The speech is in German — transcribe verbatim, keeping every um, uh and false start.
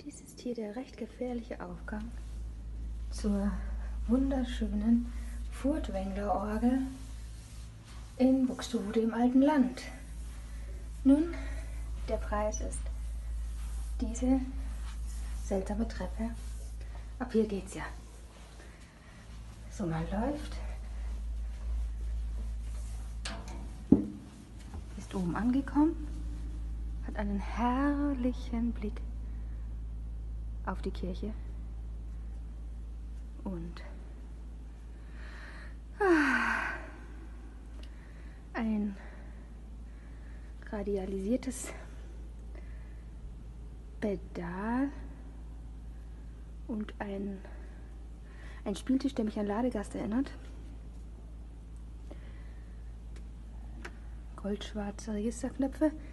Dies ist hier der recht gefährliche Aufgang zur wunderschönen Furtwängler-Orgel in Buxtehude im alten Land. Nun, der Preis ist diese seltsame Treppe. Ab hier geht's ja. So, man läuft, ist oben angekommen, hat einen herrlichen Blick auf die Kirche und ah, ein radialisiertes Pedal und ein, ein Spieltisch, der mich an Ladegast erinnert. Goldschwarze Registerknöpfe.